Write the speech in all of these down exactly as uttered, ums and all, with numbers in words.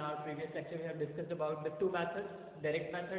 our previous lecture we have discussed about the two methods, direct method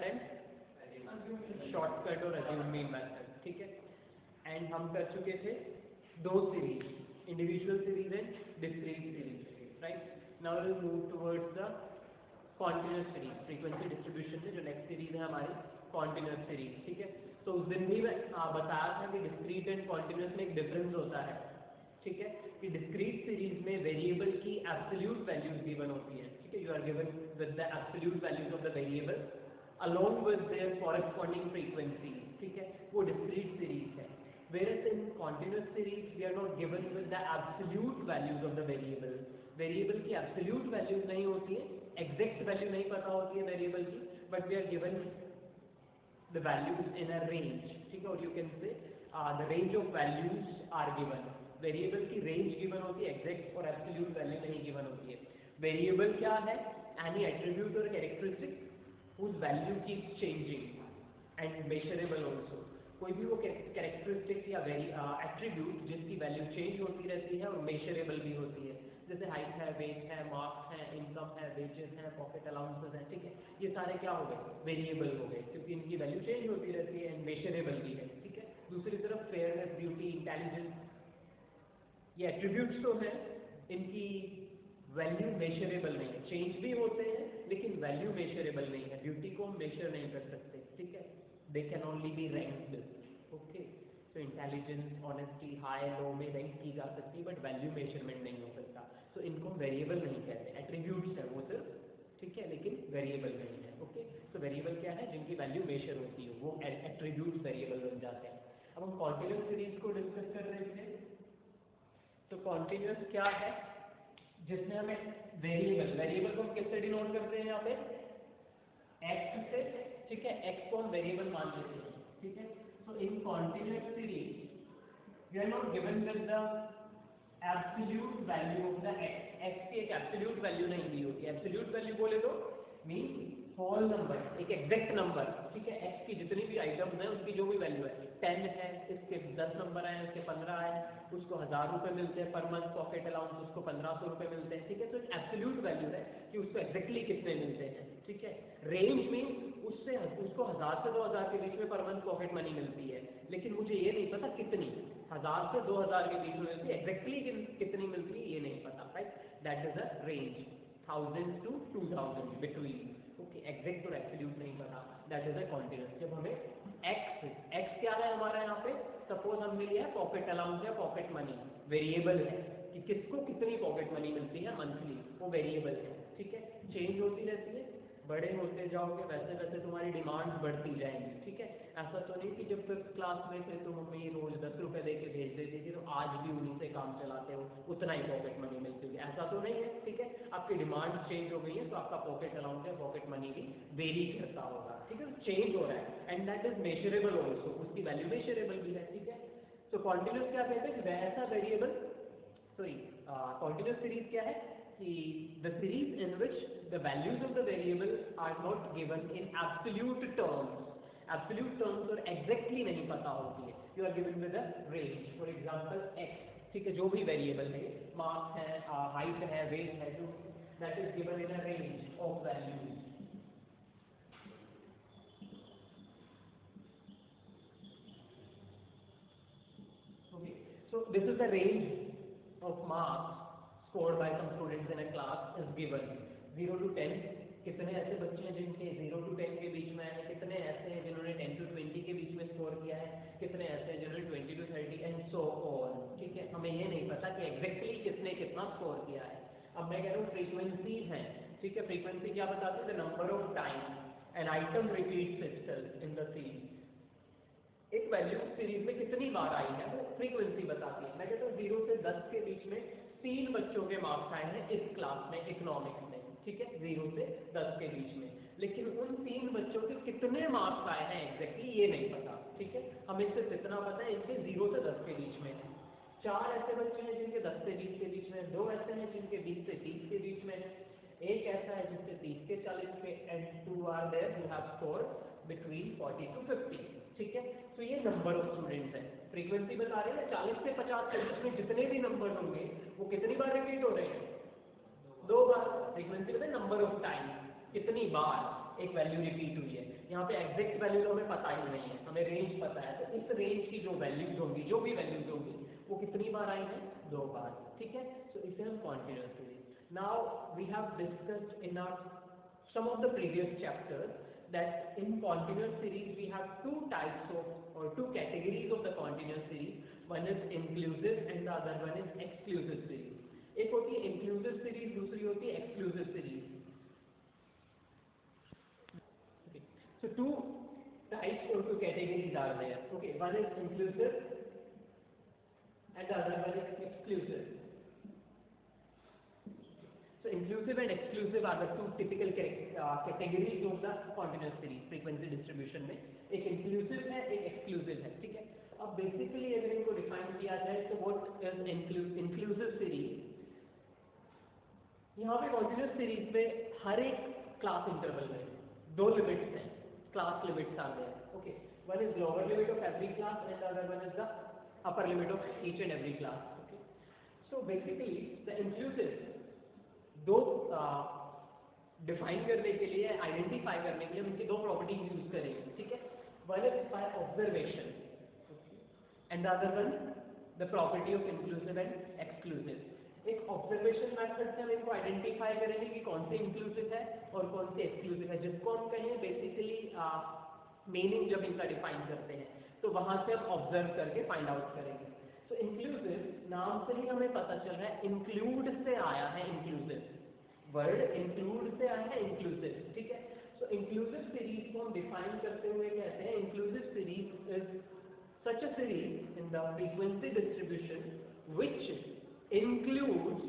and shortcut or assumed mean method, ठीक है. And हम कर चुके थे दो series, individual series and discrete series, right? Now we'll move towards the continuous series. frequency distribution में जो next series है हमारी continuous series, ठीक है. तो उस दिन भी मैं बताया था कि discrete and continuous में एक difference होता है, ठीक है, कि डिस्क्रीट सीरीज में वेरिएबल की एब्सोल्यूट वैल्यूज गिवन होती है, ठीक है. You are given with the absolute values of the variable along with their corresponding frequency, ठीक है, वो डिस्क्रीट सीरीज है. whereas in continuous series we are not given with the absolute values of the variable. Variable की absolute values नहीं होती है, exact value नहीं पता होती है वेरिएबल की, but we are given the values in a range, ठीक है. और you can say the range of values are given. Variable की रेंज गिवन होती है, एग्जैक्ट और एब्सोल्यूट वैल्यू नहीं गिवन होती है. वेरिएबल क्या है? एनी एट्रीब्यूट और characteristic whose value keeps changing and measurable also. कोई भी वो कैरेक्टरिस्टिक या वेरी एट्रीब्यूट जिसकी वैल्यू चेंज होती रहती है और मेजरेबल भी होती है, जैसे हाइट है, वेट है, मार्क्स है, इनकम है, वेजेस है, पॉकेट अलाउंसेस है, ठीक है. ये सारे क्या हो गए? वेरिएबल हो गए, क्योंकि इनकी वैल्यू चेंज होती रहती है एंड मेजरेबल भी है, ठीक है. दूसरी तरफ फेयरनेस, ब्यूटी, इंटेलिजेंस, ये एट्रीब्यूट्स तो हैं, इनकी वैल्यू मेजरेबल नहीं है, चेंज भी होते हैं लेकिन वैल्यू मेजरेबल नहीं है. ब्यूटी को हम मेजर नहीं कर सकते, ठीक है. They can only be ranked, okay. तो इंटेलिजेंस, ऑनेस्टी हाई लो में रैंक की जा सकती है, बट वैल्यू मेजरमेंट नहीं हो सकता. तो इनको वेरिएबल नहीं कहते, एट्रीब्यूट्स है वो सिर्फ, ठीक है, लेकिन वेरिएबल नहीं है, ओके. तो वेरिएबल क्या है? जिनकी वैल्यू मेजर होती है, वो एट्रीब्यूट्स वेरिएबल बन जाते हैं. अब हम कॉन्टिन्यूअस सीरीज को डिस्कस कर रहे थे. तो कॉन्टिन्यूअस क्या है? जिसमें हमें वेरिएबल वेरिएबल को हम किससे डिनोट करते हैं? यहाँ पे एक्स से, ठीक है. एक्स को हम वेरिएबल मान लेते हैं, ठीक है. So in continuous series we are not given with the absolute value of the X. X की एक एब्सोल्यूट वैल्यू नहीं दी होती. एब्सोल्यूट वैल्यू बोले तो मीन होल नंबर, एक एग्जैक्ट नंबर, ठीक है. एक्स की जितनी भी आइटम्स हैं उनकी जो भी वैल्यू है, टेन है, इसके दस नंबर आए, इसके पंद्रह आए, उसको हजार रुपए मिलते हैं पर मंथ, पॉकेट अलाउंस उसको पंद्रह सौ रुपए मिलते हैं, ठीक है. तो एब्सोल्यूट वैल्यू है कि उसको एग्जैक्टली कितने मिलते हैं, ठीक है. रेंज में उससे उसको हजार से दो हजार के बीच में पर मंथ पॉकेट मनी मिलती है, लेकिन मुझे ये नहीं पता कितनी, हजार से दो हजार के बीच में मिलती है, एग्जैक्टली कितनी मिलती है ये नहीं पता, right. That is a range, thousand to two thousand between, okay. Exact और एब्सोल्यूट नहीं पता, दैट इज अ कॉन्टिन्यूअस. जब हमें एक्स एक्स क्या है हमारा यहाँ पे, सपोज हमने लिया है पॉकेट अलाउंस या पॉकेट मनी, वेरिएबल है कि किसको कितनी पॉकेट मनी मिलती है मंथली, वो वेरिएबल है, ठीक है. चेंज होती रहती है, बड़े होते जाओगे वैसे वैसे तुम्हारी डिमांड बढ़ती जाएंगी, ठीक है. ऐसा तो नहीं कि जब तक क्लास में थे तो मम्मी रोज दस रुपए दे के भेज देती थी तो आज भी उन्हीं से काम चलाते हो, उतना ही पॉकेट मनी मिलती है, ऐसा तो नहीं है, ठीक है. आपकी डिमांड चेंज हो गई है तो आपका पॉकेट अलाउंस या पॉकेट मनी भी वेरी करता होगा, ठीक है. चेंज हो रहा है and that is measurable also, उसकी वैल्यू मेजरेबल भी है, ठीक है. तो कॉन्टिन्यूअस क्या कहते हैं? ऐसा वेरिएबल, सॉरी कॉन्टिन्यूअस सीरीज क्या है कि the series in which the values of the variable are not given in absolute terms. Absolute terms और exactly नहीं पता होती है. You are given with a range. For example, x, ठीक है, जो भी variable है, मार्क्स है, हाइट है, वेट है, जो that is given in a range of values. Okay, so this is the range of marks scored by some students in a class is given. zero to ten, कितने ऐसे बच्चे हैं जिनके zero to ten के बीच में आए, कितने ऐसे हैं जिन्होंने ten to twenty के बीच में स्कोर किया है, कितने ऐसे हैं जिन्होंने twenty to thirty and so on, ठीक है. हमें ये नहीं पता कि एग्जैक्टली किसने कितना स्कोर किया है. अब मैं कह रहा हूँ फ्रीक्वेंसी है, ठीक है. फ्रीक्वेंसी क्या बताती है? The number of time an item repeats itself in the series. एक वैल्यू सीरीज में कितनी बार आई है वो फ्रीक्वेंसी बताती है. मैं कहता हूँ जीरो से दस के बीच में तीन बच्चों के मार्क्स आए हैं इस क्लास में इकोनॉमिक्स में, ठीक है, जीरो से दस के बीच में, लेकिन उन तीन बच्चों के कितने मार्क्स आए हैं एग्जैक्टली ये नहीं पता, ठीक है. हमें सिर्फ इतना पता है इनके जीरो से दस के बीच में चार ऐसे बच्चे हैं जिनके दस से बीस के बीच में, दो ऐसे हैं जिनके बीस से तीस के बीच में, एक ऐसा है जिसके तीस के चालीस के, and two are there who have scored between forty to fifty, ठीक है. तो ये नंबर ऑफ स्टूडेंट्स है. फ्रीक्वेंसी बता रहे हैं चालीस से पचास के बीच में जितने भी नंबर होंगे वो कितनी बार रिपीट हो रहे हैं? दो बार। फ्रीक्वेंसी मतलब नंबर ऑफ टाइम, कितनी बार एक वैल्यू रिपीट हुई है। यहाँ पे एग्जैक्ट वैल्यू तो हमें पता ही नहीं है, हमें रेंज पता है, तो इस रेंज की जो वैल्यूज होंगी, जो भी वैल्यूज होंगी, वो कितनी बार आई है, दो बार, ठीक है। सो इसे हम continuous series. Now we have discussed in our some of the previous chapters that in continuous series we have two types of or two categories of the continuous series. One is inclusive and the other one is exclusive series. एक होती है inclusive series, दूसरी होती है exclusive series. Okay. So two types or two categories are there. Okay, one is inclusive and the other one is exclusive. So inclusive and exclusive are the two typical uh, categories of the continuous series frequency distribution में. एक inclusive है, एक exclusive है, ठीक है। अब basically अगर इनको define किया जाए तो what is inclusive series? यहाँ पे continuous series में हर एक class interval में दो limits हैं, class limits are there. Okay, one is lower limit of every class and the other one is the upper limit of each and every class. Okay, so basically the inclusive दो define uh, करने के लिए, identify करने के लिए हम इनकी दो प्रॉपर्टीज यूज करेंगे, ठीक है। One is by observation and the other one the property of inclusive and exclusive. एक ऑब्जर्वेशन मेथड से हम इनको आइडेंटिफाई करेंगे कि कौन से इंक्लूसिव है और कौन से एक्सक्लूसिव है, जिसको हम कहें बेसिकली मीनिंग जब इनका डिफाइन करते हैं तो वहां से हम ऑब्जर्व करके फाइंड आउट करेंगे। तो इंक्लूसिव नाम से ही हमें पता चल रहा है, इंक्लूड से आया है, इंक्लूसिव वर्ड इंक्लूड से आया है, इंक्लूसिव, ठीक है। सो इंक्लूसिव सीरीज को हम डिफाइन करते हुए कहते हैं inclusive series is such a series in the frequency distribution which includes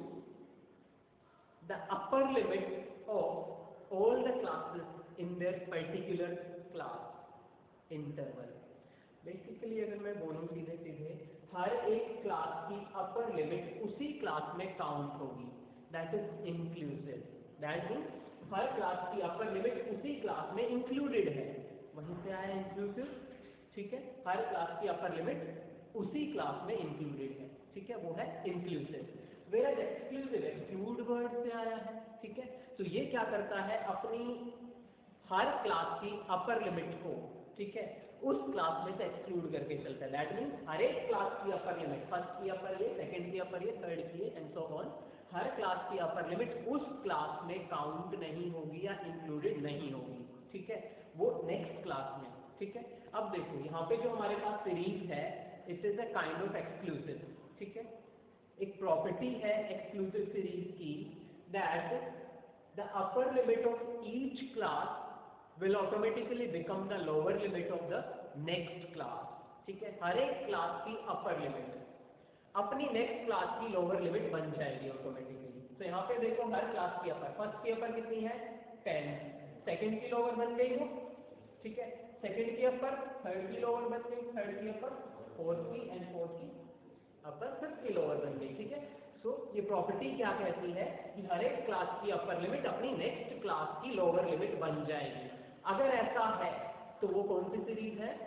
the upper limit of all the classes in their particular class interval. Basically अगर मैं बोलूं सीधे सीधे, हर एक क्लास की अपर लिमिट उसी क्लास में काउंट होगी, that is inclusive. That means हर क्लास की अपर लिमिट उसी क्लास में इंक्लूडेड है, वहीं से आया इंक्लूसिव, ठीक है। हर क्लास की अपर लिमिट उसी क्लास में इंक्लूडेड है, ठीक है, वो है inclusive. Where exclusive exclude word से आया है, ठीक है। तो ये क्या करता है, अपनी हर क्लास की अपर लिमिट को, ठीक है, उस क्लास में से एक्सक्लूड करके चलता है। दैट मीन्स हर एक क्लास की अपर लिमिट, फर्स्ट की अपर ये, सेकंड की अपर ये, थर्ड की ये एंड सो ऑन, हर क्लास की अपर लिमिट उस क्लास में काउंट नहीं होगी या इंक्लूडेड नहीं होगी, ठीक है, वो नेक्स्ट क्लास में, ठीक है। अब देखो यहाँ पे जो हमारे पास सीरीज है, it is a kind of exclusive, ठीक है। एक प्रॉपर्टी है एक्सक्लूसिव सीरीज की, that the upper limit of each class will automatically become the lower limit of the next class, ठीक है। हर एक क्लास की अपर लिमिट अपनी नेक्स्ट क्लास की लोअर लिमिट बन जाएगी ऑटोमेटिकली। तो यहाँ पे देखो हर क्लास की अपर, फर्स्ट की अपर कितनी है, टेन, सेकंड की लोअर बन गई वो, ठीक है, सेकंड की अपर, थर्ड की लोअर बन गई, थर्ड की अपर, फोर्थ की एंड फोर्थ की अपर, फिफ्थ की लोअर बन गई, ठीक है। सो so, ये प्रॉपर्टी क्या कहती है कि हर एक क्लास की अपर लिमिट अपनी नेक्स्ट क्लास की लोअर लिमिट बन जाएगी। अगर ऐसा है तो वो कौन सी सीरीज है,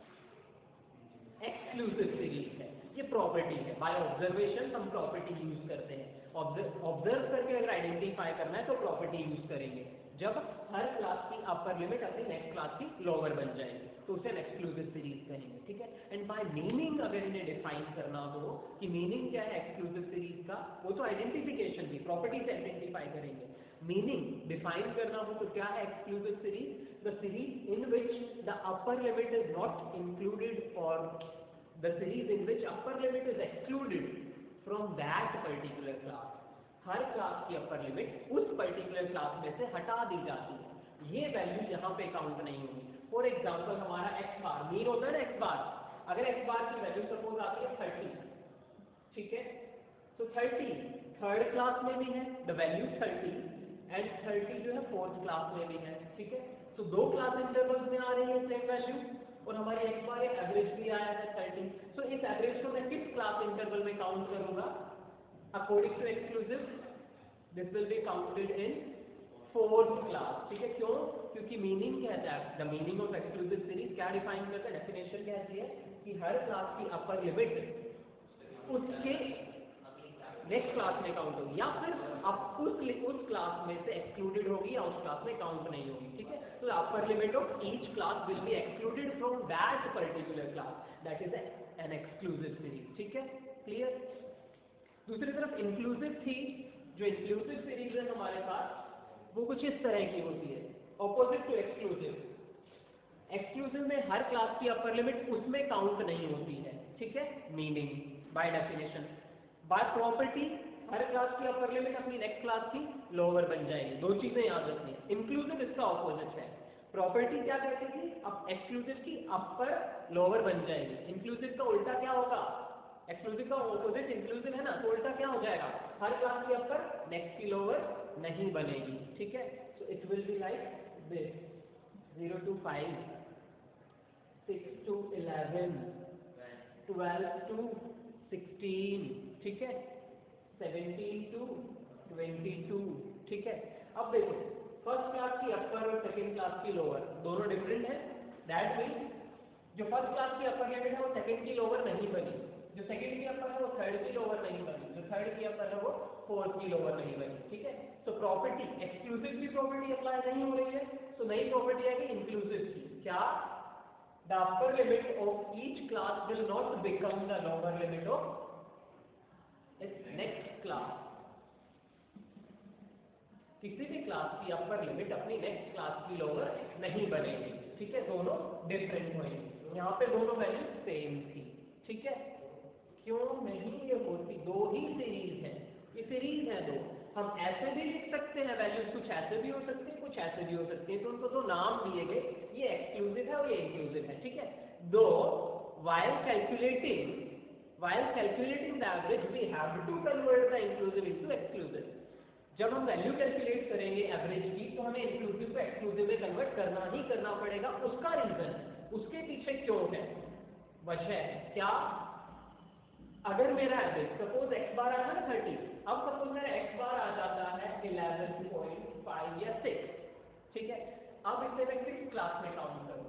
एक्सक्लूसिव सीरीज है। ये प्रॉपर्टी है, बाय ऑब्जर्वेशन हम प्रॉपर्टी यूज करते हैं, ऑब्जर्व करके अगर आइडेंटिफाई करना है तो प्रॉपर्टी यूज करेंगे, जब हर क्लास की अपर लिमिट अपनी नेक्स्ट क्लास की लोअर बन जाएगी तो उसे एक्सक्लूसिव सीरीज कहेंगे, ठीक है। एंड बाय मीनिंग अगर इन्हें डिफाइन करना हो कि मीनिंग क्या है एक्सक्लूसिव सीरीज का, वो तो आइडेंटिफिकेशन की प्रॉपर्टी से आइडेंटिफाई करेंगे। मीनिंग डिफाइन करना हो तो क्या है exclusive series, the series in which the upper limit is not included और the series in which upper limit is excluded from that particular class. हर क्लास की अपर लिमिट उस पर्टिकुलर क्लास में से हटा दी जाती है, ये वैल्यू यहाँ पे काउंट नहीं होगी। फॉर एग्जाम्पल हमारा एक्स बार, मीन होता है ना एक्स बार, अगर एक्स बार की वैल्यू सपोज आती है थर्टी, ठीक है, तो थर्टी थर्ड क्लास में भी है the value thirty and thirty जो है फोर्थ क्लास में भी है, ठीक है। तो दो क्लास इंटरवल्स में आ रही है सेम वैल्यू और हमारी एक्स बार एक एवरेज भी आया है थर्टी। सो so, इस एवरेज को मैं फिफ्थ क्लास इंटरवल में काउंट करूंगा according to exclusive, this will be counted in fourth class, ठीक है। क्यों, क्योंकि मीनिंग कहता है, the meaning of exclusive series क्या डिफाइन करता है, डेफिनेशन कहती है कि हर क्लास की अपर लिमिट उसके नेक्स्ट क्लास में काउंट होगी, या फिर आप उस उस क्लास में से एक्सक्लूडेड होगी या उस क्लास में काउंट नहीं होगी, ठीक है। तो upper limit of each class will be excluded from that particular class, that is an exclusive series, ठीक है, क्लियर। दूसरी तरफ इंक्लूसिव थी, जो इंक्लूसिव सीरीज है हमारे पास वो कुछ इस तरह की होती है, ऑपोजिट टू एक्सक्लूसिव। एक्सक्लूसिव में हर क्लास की अपर लिमिट उसमें काउंट नहीं होती है, ठीक है, meaning by definition. By property हर क्लास की अपर लिमिट अपनी नेक्स्ट क्लास की लोअर बन जाएगी, दो चीजें याद रखनी है। इंक्लूसिव इसका ऑपोजिट है, प्रॉपर्टी क्या कहती थी, अब एक्सक्लूसिव की अपर लोअर बन जाएगी, इंक्लूसिव का उल्टा क्या होगा, एक्सक्लूसिव का ऑपोजिट इंक्लूसिव है ना, तो उल्टा क्या हो जाएगा, हर क्लास की अपर नेक्स्ट की लोअर नहीं बनेगी, ठीक है। So it will be like this, zero to five, six to eleven, twelve to sixteen, ठीक है, सेवनटीन टू ट्वेंटी टू, ठीक है। अब देखो फर्स्ट क्लास की अपर और सेकेंड क्लास की लोअर दोनों डिफरेंट है, दैट मीन्स जो फर्स्ट क्लास की अपर लिमिट है वो सेकेंड की लोअर नहीं बनी, जो सेकेंड की अपर है वो थर्ड की लोअर नहीं बनी, जो थर्ड की अपर है वो फोर्थ की लोअर नहीं बनी, ठीक है। तो प्रॉपर्टी एक्सक्लूसिव की प्रॉपर्टी अप्लाई नहीं हो रही है, तो नई प्रॉपर्टी आएगी इंक्लूसिव की, क्या, the upper limit of each class will not become the lower limit of its next class. किसी भी क्लास की अपर लिमिट अपनी नेक्स्ट क्लास की लोअर नहीं बनेगी, ठीक है, दोनों डिफरेंट होंगी। यहाँ पे दोनों वैल्यू सेम थी, ठीक है। क्यों नहीं ये होती, दो ही सीरीज है, ये सीरीज है दो, हम ऐसे भी लिख सकते हैं वैल्यूज, कुछ ऐसे भी हो सकते हैं कुछ ऐसे भी हो सकते हैं, तो उनको दो नाम दिए गए, ये एक्सक्लूसिव है और ये इंक्लूसिव है, ठीक है। दो while calculating while calculating the average we have to convert the inclusive into exclusive। जब हम वैल्यू कैलकुलेट करेंगे एवरेज की तो हमें इंक्लूसिव को एक्सक्लूसिव में कन्वर्ट करना ही करना पड़ेगा। उसका रीजन, उसके पीछे क्यों है, वजह है क्या, अगर मेरा एवरेज सपोज एक्स बार आया ना थर्टी, अब सपोज मेरा एक्स बार आ जाता है इलेवन पॉइंट फाइव या सिक्स, ठीक है। अब इसे मैं किस क्लास में काउंट करूं,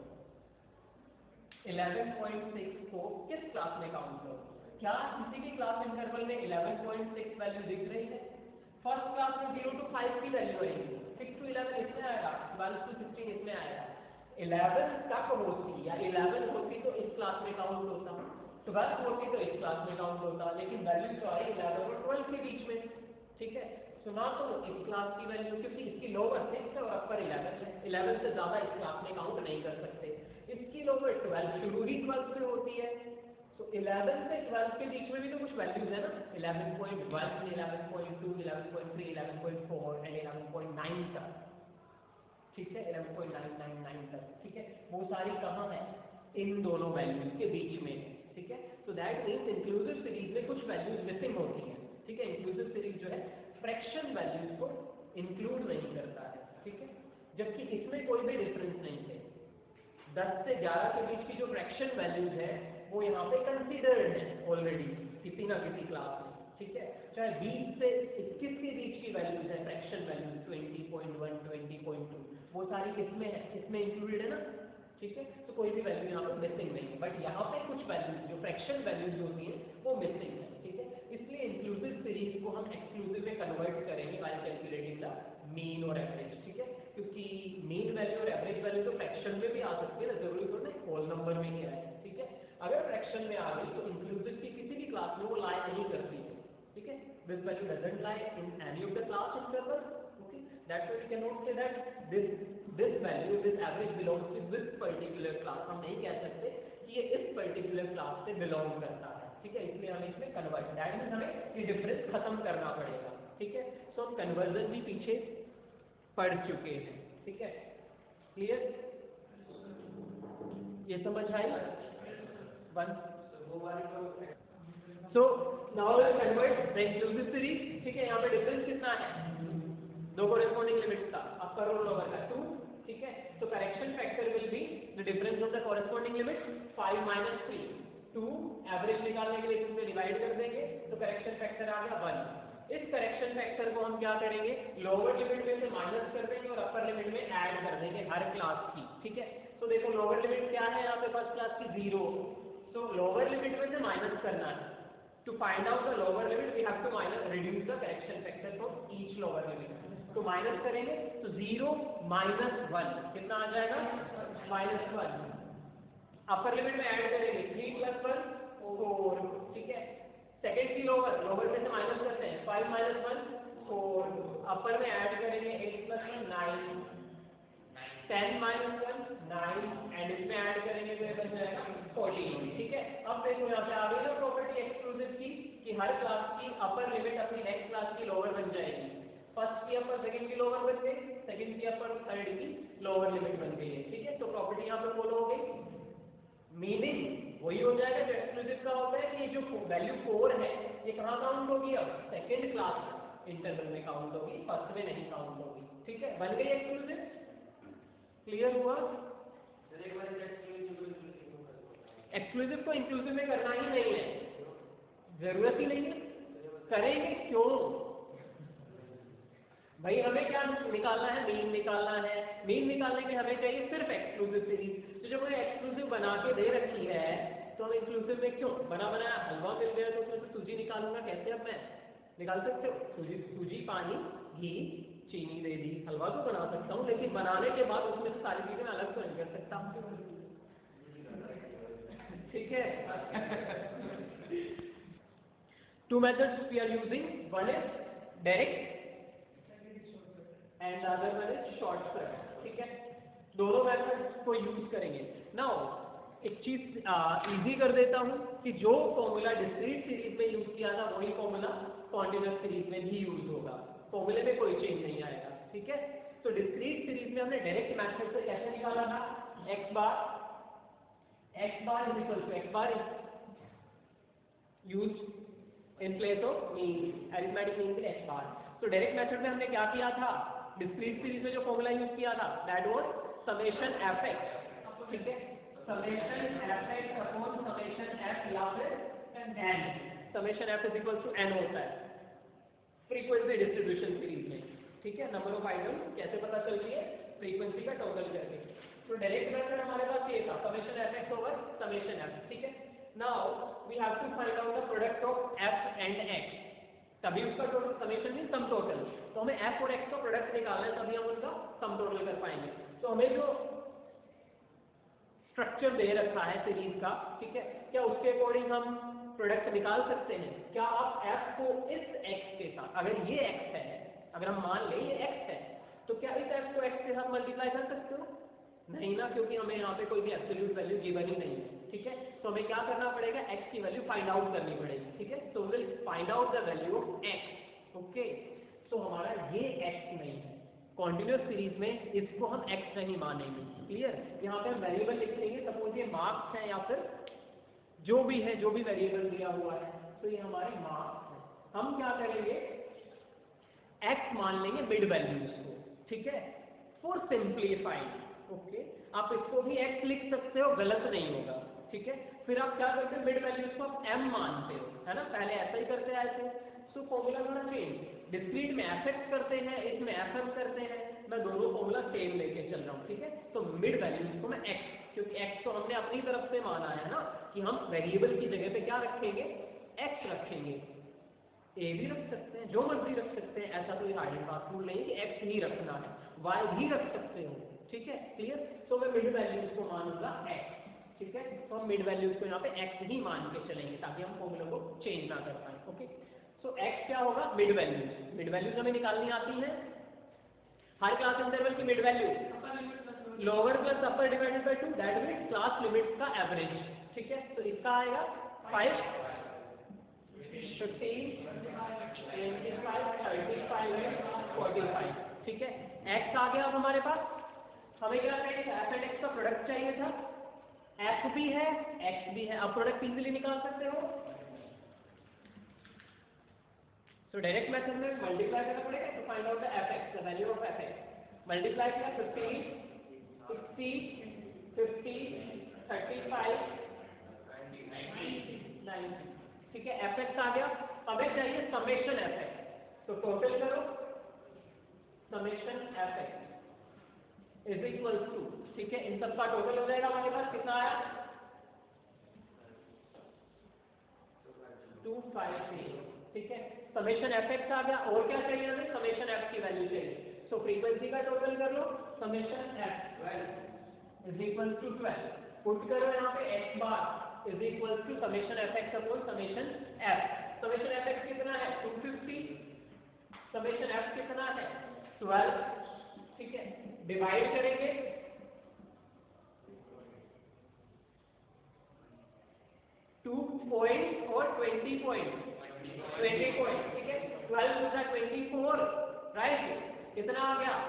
इलेवन पॉइंट सिक्स को किस क्लास में काउंट करूं, क्या किसी भी क्लास इंटरवल में इलेवन पॉइंट सिक्स वैल्यू दिख रही है, फर्स्ट क्लास में जीरो टू फाइव की वैल्यू आएगी, सिक्स टू इलेवन इसमें आएगा, ट्वेल्व टू सिक्सटीन इसमें आएगा, इलेवन तक होती या इलेवन होती तो इस क्लास में काउंट होता, ट्वेल्व होती तो इस क्लास में काउंट होता, लेकिन वैल्यू तो आई इलेवन और ट्वेल्व के बीच में, ठीक है। तो ना तो इस क्लास की वैल्यू, क्योंकि इसकी लोअर सिक्स है और अपर इलेवन है, इलेवन से ज्यादा इस क्लास में काउंट नहीं कर सकते, इसकी लोअर ट्वेल्व शुरू ही ट्वेल्व से होती है, तो इलेवन से ट्वेल्व के बीच में भी तो कुछ वैल्यूज है ना, eleven point one, eleven point two, eleven point three, eleven point four and eleven point nine तक, ठीक है, eleven point nine nine nine तक, ठीक है। वो सारी कहाँ है, इन दोनों वैल्यूज के बीच में है, ठीक है। तो दैट मींस इंक्लूसिव सीरीज में कुछ वैल्यूज मिसिंग होती हैं, ठीक है। इंक्लूसिव सीरीज जो है फ्रैक्शन वैल्यूज को इंक्लूड नहीं करता है, ठीक है, जबकि इसमें कोई भी डिफरेंस नहीं है, दस से ग्यारह के बीच की जो फ्रैक्शन वैल्यूज है वो यहाँ पे कंसीडर्ड है ऑलरेडी किसी ना किसी क्लास में, ठीक है। चाहे बीस से इक्कीस के बीच की वैल्यूज है fraction values, twenty point one, twenty point two, वो सारी किसमें है, इसमें इंक्लूडेड है ना, ठीक है। तो कोई भी वैल्यू यहाँ पे मिसिंग नहीं है, बट यहाँ पे कुछ वैल्यूज जो फ्रैक्शन वैल्यूज होती हैं वो मिसिंग है, ठीक है। इसलिए इंक्लूसिव सीरीज को हम एक्सक्लूसिव में कन्वर्ट करेंगे बाय कैलकुलेटिंग द मीन और एवरेज, ठीक है, क्योंकि मीन वैल्यू और एवरेज वैल्यू तो फ्रैक्शन में भी आ सकती है ना, जरूरी तो नहीं होल नंबर में ही आए, ठीक है। अगर फ्रैक्शन में आ गई तो इंक्लूसिव की किसी भी क्लास में वो लाई नहीं करती है, ठीक है, this value doesn't lie in any of the class interval, okay, that's why we can not say that this this value this average belongs to this particular class, हम नहीं कह सकते कि ये इस पर्टिकुलर क्लास से बिलोंग करता है, ठीक है। इसलिए हमें इसमें कन्वर्ट, दैट मींस हमें ये डिफरेंस खत्म करना पड़ेगा, ठीक है। सो हम कन्वर्जन भी पीछे पढ़ चुके हैं, ठीक है, क्लियर, ये समझ आई one. So now will convert the inclusive series, ठीक है। यहाँ पे डिफरेंस कितना है, दो कोरेस्पॉन्डिंग लिमिट्स का, अपर और लोअर का टू, ठीक है। तो correction factor will be the difference of the corresponding limit five minus three, two, average निकालने के लिए तुमसे डिवाइड कर देंगे तो करेक्शन फैक्टर आ गया वन। इस करेक्शन फैक्टर को हम क्या करेंगे, लोअर लिमिट में से माइनस कर देंगे और अपर लिमिट में ऐड कर देंगे हर क्लास की, ठीक है। तो देखो लोअर लिमिट क्या है यहाँ पे फर्स्ट क्लास की जीरो, तो लोअर लिमिट में से माइनस करना है, To find out the lower limit, we have to minus reduce the correction factor from each lower limit. तो माइनस करेंगे तो जीरो माइनस वन कितना आ जाएगा माइनस वन. अपर लिमिट में ऐड करेंगे थ्री प्लस वन फोर. ठीक है. सेकेंड की लोअर लोअर में से माइनस करते हैं five minus one four. Upper में ऐड करेंगे eight plus one nine. Ten minus one nine and इसमें ऐड करेंगे तो ये बन जाएगा फोर्टीन. ठीक है. अब देखो यहाँ पे आ गई ना प्रॉपर्टी एक्सक्लूसिव की कि हर क्लास की अपर लिमिट अपनी नेक्स्ट क्लास की लोअर बन जाएगी. फर्स्ट की अपर सेकंड की लोअर बन गई, सेकंड की अपर थर्ड की लोअर लिमिट बन गई है. ठीक है. तो प्रॉपर्टी यहाँ पे फॉलो हो गई. मीनिंग वही हो जाएगा जो एक्सक्लूसिव का होता है कि ये जो वैल्यू फोर है ये कहाँ काउंट होगी, अब सेकंड क्लास इंटरवल में काउंट होगी, फर्स्ट में नहीं काउंट होगी. ठीक है. बन गई एक्सक्लूसिव. क्लियर हुआ. एक्सक्लूसिव को इंक्लूसिव में करना ही नहीं है, जरूरत ही नहीं है. करेंगे क्यों भाई, हमें क्या निकालना है, मीन निकालना है. मीन निकालने के हमें चाहिए सिर्फ एक्सक्लूसिव सीरीज. तो जब कोई एक्सक्लूसिव बना के दे रखी है तो हम इंक्लूसिव में क्यों, बना बनाया हलवा मिल गया तो उसमें से सूजी निकालूंगा कैसे. अब मैं निकाल सकते हो सूजी, सूजी पानी घी चीनी दे दी, हलवा तो बना सकता हूँ, लेकिन बनाने के बाद उसमें से सारी चीजें अलग तो नहीं कर सकता. ठीक है. Two methods we are using, one is direct and other one is shortcut. ठीक है. दोनों मेथड्स को यूज करेंगे. नाउ एक चीज इजी कर देता हूं कि जो फॉर्मूला डिस्क्रीट सीरीज में यूज किया था वही फॉर्मूला कॉन्टिन्यूअस सीरीज में भी यूज होगा. फॉर्मूले में कोई चेंज नहीं आएगा. ठीक है. तो डिस्क्रीट सीरीज में हमने डायरेक्ट मेथड से कैसे निकाला था, x bar x bar is equal to x bar use in place of mean, arithmetic mean के लिए x बार. तो डायरेक्ट मेथड में हमने क्या किया था, डिस्क्रीट सीरीज में जो फॉर्मूला यूज किया था दैट वाज समेशन fx. ठीक है. Summation fx upon summation f या फिर n. Summation f is equal to n होता है फ्रीक्वेंसी डिस्ट्रीब्यूशन सीरीज में. ठीक है. नंबर ऑफ आइटम कैसे पता चलती है, फ्रीक्वेंसी का टोटल करके. तो डायरेक्ट मेथड हमारे पास ये था summation fx over summation f. ठीक है. Now we have to find out the product of f and x. तभी उसका total summation mean sum total. तो हमें f और x का प्रोडक्ट निकालना है, तभी हम उनका सम टोटल कर पाएंगे. तो हमें जो स्ट्रक्चर दे रखा है सीरीज का, ठीक है, क्या उसके अकॉर्डिंग हम प्रोडक्ट निकाल सकते हैं. क्या आप f को इस x के साथ, अगर ये x है, अगर हम मान लें ये x है, तो क्या इस f को x के साथ मल्टीप्लाई कर सकते हो, नहीं ना, क्योंकि हमें यहाँ पे कोई भी एब्सोल्यूट वैल्यू गिवन ही नहीं है. ठीक है. तो हमें क्या करना पड़ेगा, x की वैल्यू फाइंड आउट करनी पड़ेगी. ठीक है. तो will find out the value of x. Okay. तो हमारा ये x नहीं है कॉन्टिन्यूअस सीरीज में, इसको हम x नहीं मानेंगे. क्लियर. यहाँ पे हम वेरिएबल लिख लेंगे, सपोज ये मार्क्स है या फिर जो भी है, जो भी वेरिएबल दिया हुआ है, तो ये हमारे मार्क्स है. हम क्या करेंगे, x मान लेंगे मिड वैल्यूज को. ठीक है. For simplifying. ओके. आप इसको भी x लिख सकते हो, गलत नहीं होगा. ठीक है. फिर आप क्या करते हो, मिड वैल्यूज को आप m मानते हो, है ना, पहले ऐसा ही करते आए थे. सो फॉर्मूला थोड़ा चेंज, डिस्क्रीट में fx करते हैं, इसमें fm करते हैं. मैं दोनों फॉर्मूला सेम लेके चल रहा हूँ. ठीक है. तो मिड वैल्यूज को मैं x, क्योंकि x तो हमने अपनी तरफ से माना है ना कि हम वेरिएबल की जगह पे क्या रखेंगे, x रखेंगे. ए भी रख सकते हैं, जो मर्जी रख सकते हैं, ऐसा कोई हार्ड एंड फास्ट रूल नहीं कि x ही रखना है, y भी रख सकते हो. ठीक है. क्लियर. तो मैं मिड वैल्यूज को मानूंगा x. ठीक है. तो हम मिड वैल्यूज को यहाँ पे x ही मान के चलेंगे ताकि हम फॉर्मूला को चेंज ना कर पाए. ओके. सो x क्या होगा, मिड वैल्यूज. मिड वैल्यूज हमें निकालनी आती है. हर क्लास इंटरवल की mid value lower plus upper divided by two, that means class limits का एवरेज. ठीक है. तो इसका आएगा five fifteen twenty five thirty five forty five. ठीक है. x आ गया. अब हमारे पास हमें क्या चाहिए था, f एंड x का प्रोडक्ट चाहिए था. f भी है x भी है. अब प्रोडक्ट इजीली निकाल सकते हो. तो डायरेक्ट मेथड में मल्टीप्लाई करना पड़ेगा to find out the fx, the value of fx. Multiply किया fifteen sixty fifty thirty five ninety. ठीक है. fx आ गया. हमें चाहिए समेशन fx. तो टोटल करो, summation fx is equal to, ठीक है, इन सबका टोटल हो जाएगा हमारे पास. कितना आया, टू फाइव जीरो, ठीक है। समेशन एफ एक्स आ गया, और क्या चाहिए हमें, समेशन एफ की वैल्यू चाहिए। सो फ्रीक्वेंसी का टोटल कर लो, summation F is equal to twelve, put करो यहाँ पे X bar is equal to summation F X upon summation F. Summation F X कितना है, टू फिफ्टी, समेशन एफ कितना है, ट्वेल्व, ठीक है। डिवाइड करेंगे टू पॉइंट और ट्वेंटी पॉइंट, ट्वेंटी पॉइंट, ठीक है। Twelve two twenty four, right, कितना आ गया,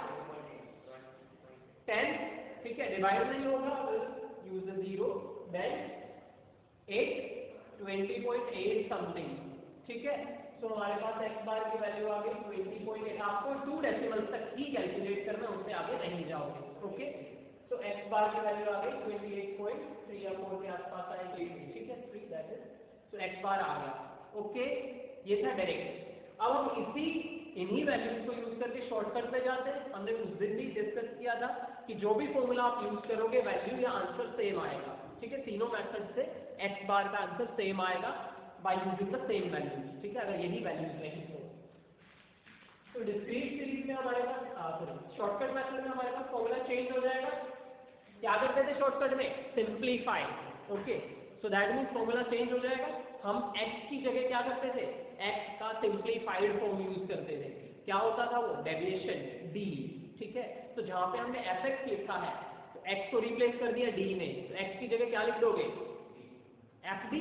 टेन, ठीक है। डिवाइड नहीं होगा, use zero, then eight, twenty point eight something, ठीक है। तो हमारे पास एक्स बार की वैल्यू आ गई ट्वेंटी पॉइंट एट। आपको टू डेसिमल तक ही कैलकुलेट करना, उससे आगे नहीं जाओगे, ओके। तो एक्स बार की वैल्यू आ गई ट्वेंटी एट पॉइंट थ्री या फोर के आसपास आएगी, ठीक है, थ्री, दैट इज, तो एक्स बार आ गया, ओके। ये था डायरेक्ट। अब हम इसी इन्हीं वैल्यूज को यूज करके शॉर्टकट पे जाते हैं। हमने उस दिन भी डिस्कस किया था कि जो भी फॉर्मूला आप यूज करोगे वैल्यू या आंसर सेम आएगा, ठीक है। तीनों मेथड से एक्स बार का आंसर सेम आएगा by using the same values, ठीक है, अगर यही वैल्यूज नहीं तो। तो डिस्क्रीट सीरीज में हमारे पास, सॉरी शॉर्टकट मेथड में हमारे पास फॉर्मूला चेंज हो जाएगा। क्या करते थे शॉर्टकट में, simplify, okay. So that means formula change हो जाएगा। हम x की जगह क्या करते थे, x का सिंप्लीफाइड फॉर्म यूज करते थे। क्या होता था वो, डेविएशन d, ठीक है। तो जहां पे हमने fx लिखा है तो x को रिप्लेस कर दिया d में, तो x की जगह क्या लिख दोगे, fd,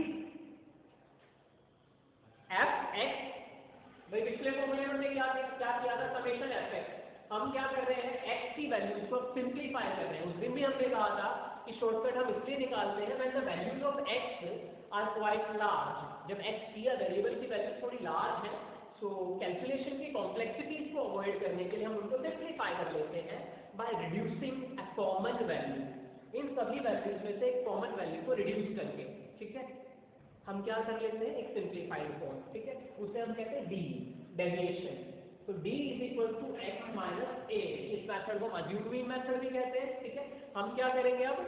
fx। भाई पिछले फॉर्मूले में हमने क्या क्या किया था, समेशन fx। हम क्या कर रहे हैं, x की वैल्यूज को सिंप्लीफाई कर रहे हैं। उस दिन भी हमने कहा था कि शॉर्टकट हम इसलिए निकालते हैं when the values of x are quite large. जब x की या वेरिएबल की वैल्यू थोड़ी लार्ज है, सो कैलकुलेशन की कॉम्प्लेक्सिटीज को अवॉइड करने के लिए हम उनको सिंप्लीफाई कर लेते हैं by reducing a common value. इन सभी वैल्यूज में से एक कॉमन वैल्यू को रिड्यूस करके, ठीक है, हम क्या कर लेते हैं, एक सिंप्लीफाइड फॉर्म, ठीक है, उसे हम कहते हैं d, डेविएशन। तो d is equal to X minus A. इस मेथड को अज्यूम्ड मीन मेथड भी कहते हैं, ठीक है। हम क्या करेंगे अब,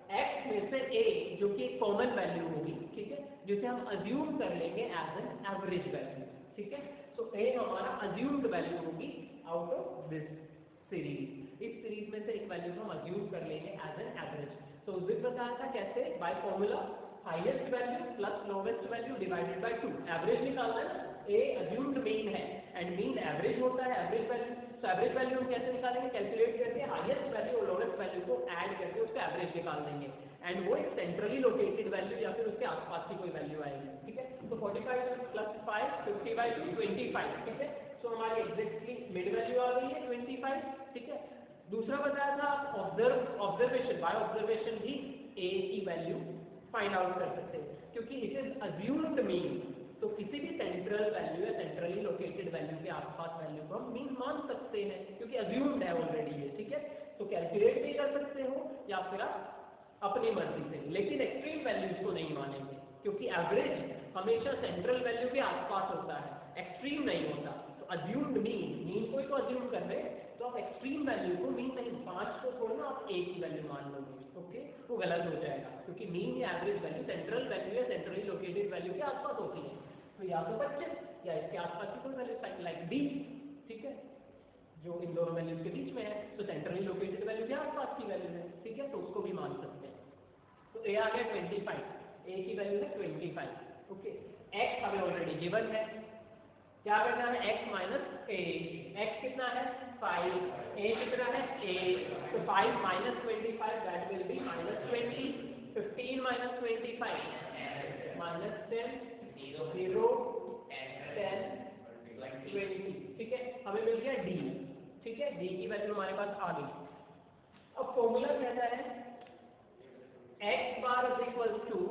x में से a जो कि एक कॉमन वैल्यू होगी, ठीक है, जिसे हम अज्यूम कर लेंगे एज एन एवरेज वैल्यू, ठीक है। तो a हमारा अज्यूम्ड वैल्यू होगी आउट ऑफ दिस सीरीज। इस सीरीज में से एक वैल्यू को हम अज्यूम कर लेंगे एज एन एवरेज। तो उस दिन बताया था कैसे, by formula highest value plus lowest value divided by two. Average निकालना है ना, a अज्यूम्ड मीन है एंड मीन एवरेज होता है, एवरेज वैल्यू। तो एवरेज वैल्यू हम कैसे निकालेंगे, कैलकुलेट करके हाईएस्ट वैल्यू और लोवेस्ट वैल्यू को ऐड करके उसका एवरेज निकाल देंगे एंड वो एक सेंट्रली लोकेटेड वैल्यू या फिर उसके आसपास की कोई वैल्यू आएगी, ठीक है। तो forty five plus five, fifty by two, twenty five, ठीक है। तो हमारी एग्जैक्टली मिड वैल्यू आ गई है ट्वेंटी फाइव, ठीक है। दूसरा बताया था आप ऑब्जर्व ऑब्जर्वेशन, बाय ऑब्जर्वेशन भी a की वैल्यू फाइंड आउट कर सकते हैं, क्योंकि इट इज अज्यूम्ड मीन। तो किसी भी सेंट्रल वैल्यू या सेंट्रली लोकेटेड वैल्यू के आसपास वैल्यू को हम मीन मान सकते हैं, क्योंकि अज्यूम्ड है ऑलरेडी ये, ठीक है। तो कैलकुलेट भी कर सकते हो या फिर आप अपनी मर्जी से, लेकिन एक्सट्रीम वैल्यूज को नहीं मानेंगे, क्योंकि एवरेज हमेशा सेंट्रल वैल्यू के आसपास होता है, एक्सट्रीम नहीं होता। तो अज्यूम्ड मीन, मीन को तो अज्यूम कर रहे हैं, तो आप एक्सट्रीम वैल्यू को मीन नहीं, पांच को थोड़ा ना आप एक ही वैल्यू मान लोगे, ओके, वो गलत हो जाएगा, क्योंकि मीन या एवरेज वैल्यू सेंट्रल वैल्यू या सेंट्रली लोकेटेड वैल्यू के आसपास होती है। तो या तो पच्चीस या इसके आसपास की कोई वैल्यू लाइक डी, ठीक है, जो इन दोनों वैल्यूज के बीच में है, तो सेंट्रली लोकेटेड वैल्यू के आसपास की वैल्यू है, ठीक है, तो उसको भी मान सकते हैं। तो ए आ गया ट्वेंटी फाइव, ए की वैल्यू है ट्वेंटी फाइव, ओके। एक्स हमें ऑलरेडी गिवन है, क्या करना है, x माइनस ए। एक्स कितना है, फाइव, a कितना है, a। तो five minus twenty five, that will be minus twenty. Fifteen minus twenty five, minus ten, zero, ten, twenty, ठीक है। हमें मिल गया d, ठीक है, d की वैल्यू हमारे पास आ गई। अब फॉर्मूला कहता है x bar is equal to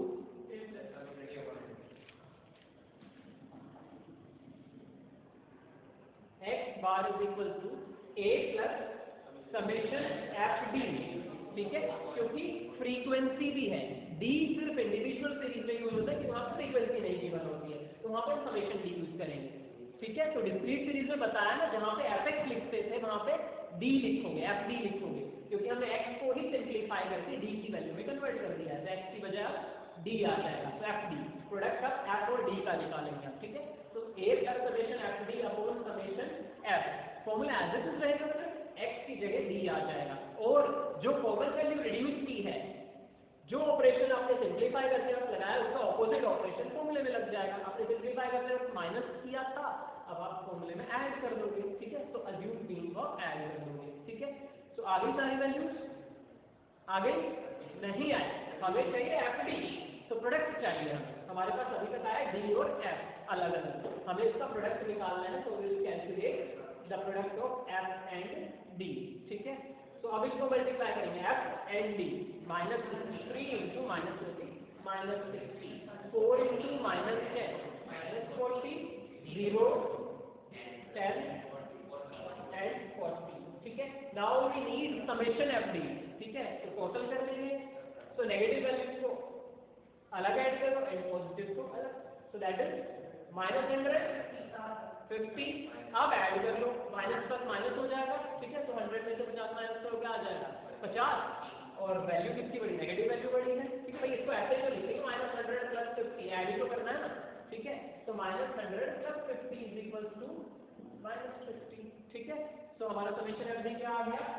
x bar is equal to a plus summation F D, ठीक है, क्योंकि फ्रीक्वेंसी भी है। d सिर्फ इंडिविजुअल सीरीज में यूज होता है कि वहां पर फ्रीक्वेंसी नहीं गिवन होती है, तो वहां पर समेशन d यूज करेंगे, ठीक है। तो डिस्क्रीट सीरीज में बताया ना, जहां पे fx लिखते थे वहां पे d लिखोगे, fd लिखोगे, क्योंकि हमने x को ही सिंप्लीफाई करके d की वैल्यू में कन्वर्ट कर दिया है, तो x की बजाय डी आ जाएगा, तो F D product of F और डी का निकालेंगे आप, ठीक है। तो A plus summation F D upon summation F, formula as it is रहेगा, एक्स की जगह डी आ जाएगा, और जो कॉमन वैल्यू रिड्यूस की है, जो ऑपरेशन आपने सिंप्लीफाई करके वक्त लगाया उसका ऑपोजिट ऑपरेशन फॉर्मूले में लग जाएगा। आपने सिंप्लीफाई करते वक्त माइनस किया था, अब आप फॉर्मूले में ऐड कर दोगे, ठीक है। तो अज्यूम मीन को ऐड कर दोगे, ठीक है। तो आ गई सारी वैल्यूज, आ गई नहीं आई, हमें चाहिए एफ डी, तो प्रोडक्ट चाहिए हमें, हमारे पास अभी तक आया डी और एफ अलग अलग, हमें इसका प्रोडक्ट निकालना है, तो will calculate the product of F and D, ठीक है। तो अब इसको मल्टीप्लाई करेंगे, F and D minus three into minus twenty minus sixty, four into minus ten minus forty, zero ten and forty, ठीक है। Now we need summation F D, ठीक है। तो टोटल कर लेंगे, तो नेगेटिव वैल्यूज को अलग ऐड करो एंड पॉजिटिव को अलग, so that is minus hundred fifty, अब ऐड कर लो, माइनस प्लस माइनस हो जाएगा, ठीक है। तो हंड्रेड में से पचास माइनस करो क्या आ जाएगा पचास, और वैल्यू किसकी बड़ी, नेगेटिव वैल्यू बड़ी है, ठीक है भाई। इसको ऐसे ही तो लिखेंगे minus hundred plus fifty, add ही तो करना है ना, ठीक है। तो minus hundred plus fifty is equal to minus fifty, ठीक है। तो हमारा समेशन एफ डी क्या आ गया,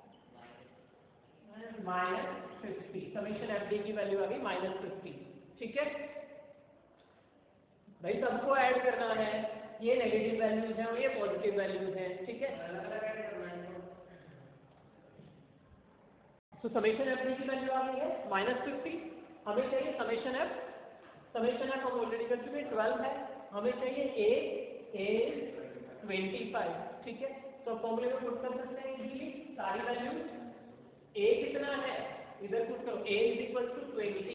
minus fifty, summation F D की वैल्यू आ गई माइनस फिफ्टी, ठीक है भाई। सबको ऐड करना है, ये नेगेटिव वैल्यूज हैं और ये पॉजिटिव वैल्यूज हैं, ठीक है। तो समेशन एफ डी की वैल्यू आ गई है माइनस फिफ्टी, हमें चाहिए समेशन एफ, समेशन एफ हम ऑलरेडी कर चुके हैं ट्वेल्व है, हमें चाहिए ए ए ट्वेंटी फाइव, ठीक है। तो फॉर्मूले में पुट कर सकते हैं इजीली सारी वैल्यूज, ए कितना है इधर पुट करो, A is equal to twenty